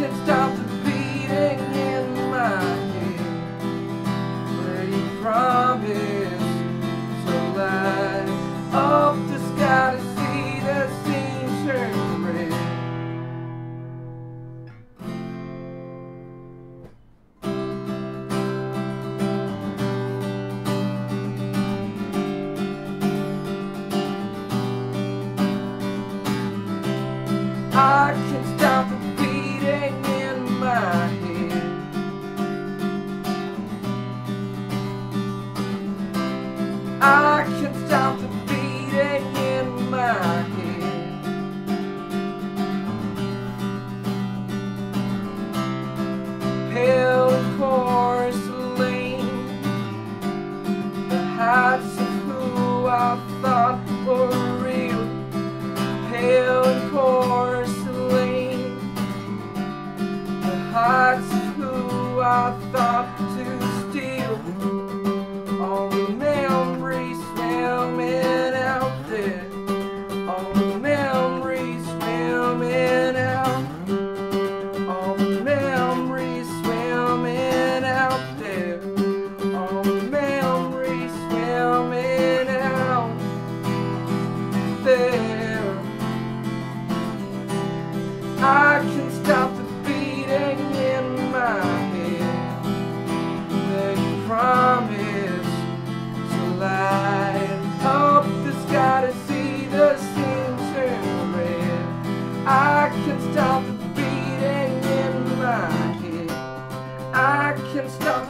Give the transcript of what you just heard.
can stop the beating in my head where you promised to light up the sky to see the scene turn red. I can stop the beating in my head. I can stop the beating in my head. Pale porcelain, the heights of who I thought were real. Pale porcelain, the heights of who I thought to steal. All the memories swimming out there, all the memories swimming out, all the memories swimming out there, all the memories swimming out there. I can stop the beating in my head that you promised to light up the sky to see the scene turn red. I can stop the beating in my head. I can stop